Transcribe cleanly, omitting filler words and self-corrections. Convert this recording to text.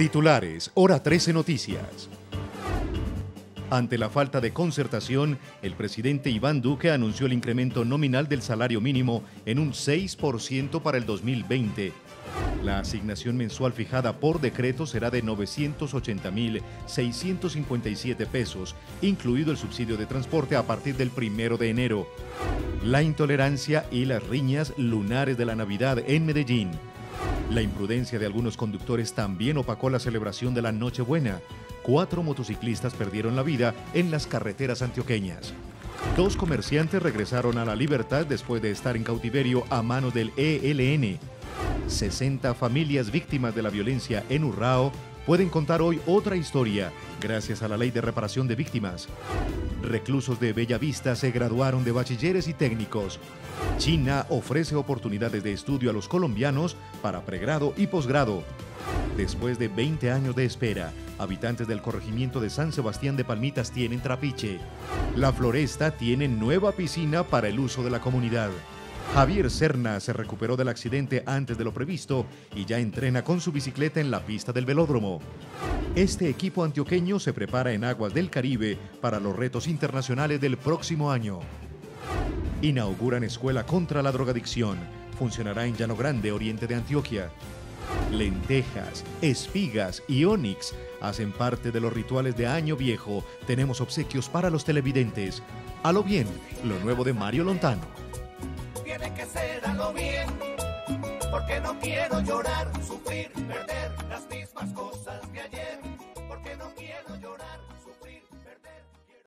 Titulares, Hora 13 Noticias. Ante la falta de concertación, el presidente Iván Duque anunció el incremento nominal del salario mínimo en un 6% para el 2020. La asignación mensual fijada por decreto será de 980.657 pesos, incluido el subsidio de transporte a partir del 1 de enero. La intolerancia y las riñas lunares de la Navidad en Medellín. La imprudencia de algunos conductores también opacó la celebración de la Nochebuena. 4 motociclistas perdieron la vida en las carreteras antioqueñas. 2 comerciantes regresaron a la libertad después de estar en cautiverio a manos del ELN. 60 familias víctimas de la violencia en Urrao pueden contar hoy otra historia gracias a la Ley de Reparación de Víctimas. Reclusos de Bellavista se graduaron de bachilleres y técnicos. China ofrece oportunidades de estudio a los colombianos para pregrado y posgrado. Después de 20 años de espera, habitantes del corregimiento de San Sebastián de Palmitas tienen trapiche. La Floresta tiene nueva piscina para el uso de la comunidad. Javier Serna se recuperó del accidente antes de lo previsto y ya entrena con su bicicleta en la pista del velódromo. Este equipo antioqueño se prepara en aguas del Caribe para los retos internacionales del próximo año. Inauguran escuela contra la drogadicción. Funcionará en Llano Grande, oriente de Antioquia. Lentejas, espigas y onix hacen parte de los rituales de Año Viejo. Tenemos obsequios para los televidentes. A lo bien, lo nuevo de Mario Lontano. Tiene que ser a lo bien, porque no quiero llorar, sufrir, perder.